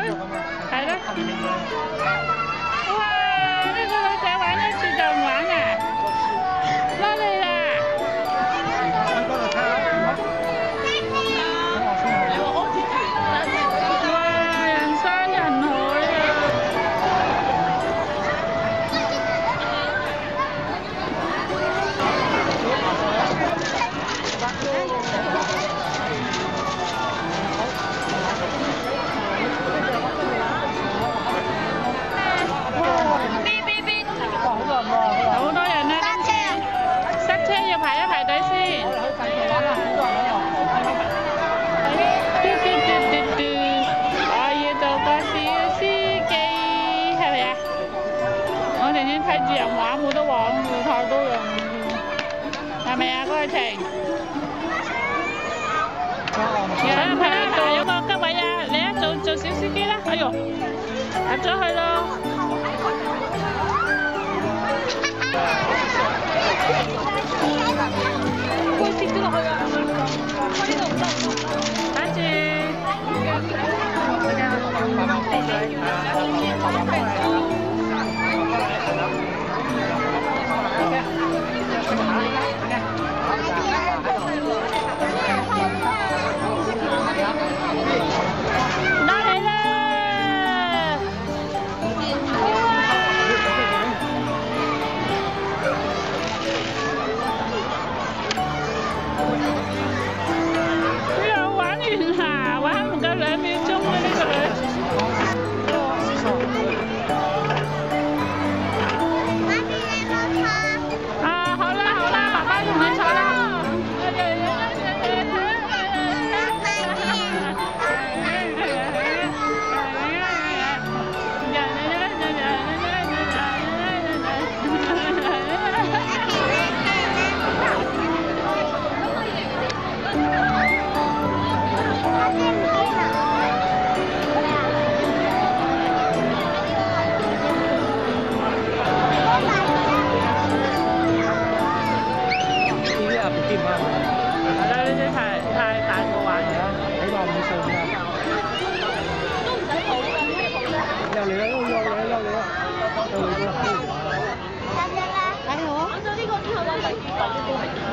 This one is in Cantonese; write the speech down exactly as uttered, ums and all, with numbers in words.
係咯。哇！呢個女仔玩一次就唔玩啊！落嚟啦！哇！人山人海啊！好多人啊！今次塞車要排一排隊先。嘟嘟嘟嘟嘟，我要做個小司機，係咪啊？我哋先睇住人玩冇得玩喎，太多人，係咪啊？嗰個程。有人排呢度有個吉位啊！你啊做做小司機啦！哎呦，入咗去咯。會跌咗落去啊！我呢度唔得，等住。落嚟啦！ 玩咗呢個之後，我第二個都係。